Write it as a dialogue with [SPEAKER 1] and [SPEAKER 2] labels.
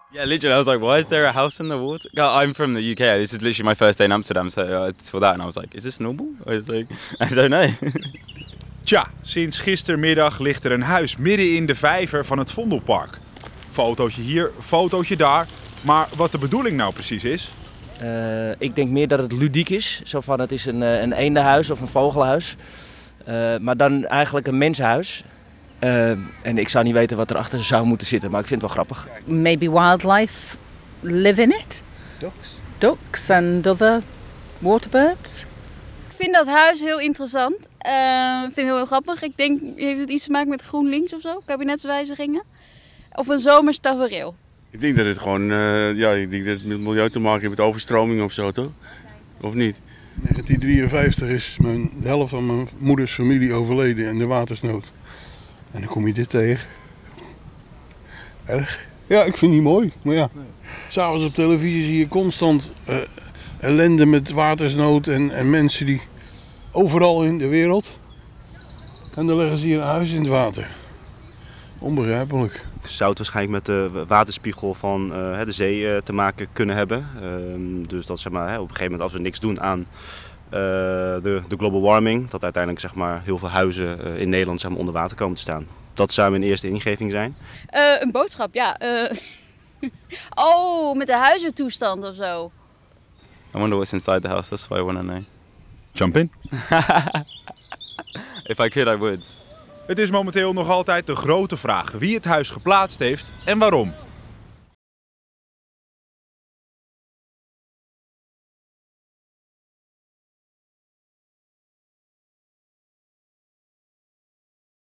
[SPEAKER 1] Yeah, literally, I was like, why is there a house in the water? I'm from the UK. This is literally my first day in Amsterdam, so I saw that and I was like, is this normal? I was like, I don't know.
[SPEAKER 2] Tja, sinds gistermiddag ligt er een huis midden in de vijver van het Vondelpark. Fotootje hier, fotootje daar. Maar wat de bedoeling nou precies is?
[SPEAKER 3] Ik denk meer dat het ludiek is. Zo van, het is een eendenhuis of een vogelhuis. Maar dan eigenlijk een mensenhuis. En ik zou niet weten wat erachter zou moeten zitten, maar ik vind het wel grappig.
[SPEAKER 4] Maybe wildlife live in it.
[SPEAKER 5] Ducks.
[SPEAKER 4] Ducks and other waterbirds.
[SPEAKER 6] Ik vind dat huis heel interessant. Ik vind het heel grappig. Ik denk, heeft het iets te maken met GroenLinks of zo? Kabinetswijzigingen? Of een zomers tafereel?
[SPEAKER 7] Ik denk dat het gewoon, ik denk dat het met milieu te maken heeft met overstroming of zo, toch? Of niet?
[SPEAKER 8] 1953 is de helft van mijn moeders familie overleden in de watersnood. En dan kom je dit tegen. Erg. Ja, ik vind het niet mooi, maar ja. S'avonds op televisie zie je constant ellende met watersnood en mensen die overal in de wereld. En dan leggen ze hier een huis in het water. Onbegrijpelijk.
[SPEAKER 9] Zou het waarschijnlijk met de waterspiegel van de zee te maken kunnen hebben. Dus dat zeg maar, op een gegeven moment als we niks doen aan de global warming, dat uiteindelijk zeg maar, heel veel huizen in Nederland zeg maar, onder water komen te staan. Dat zou mijn eerste ingeving zijn.
[SPEAKER 6] Een boodschap, ja. Oh, met de huizentoestand of zo.
[SPEAKER 1] I wonder what's inside the house, that's what I want to know.
[SPEAKER 2] Jump in.
[SPEAKER 1] If I could, I would.
[SPEAKER 2] Het is momenteel nog altijd de grote vraag wie het huis geplaatst heeft en waarom.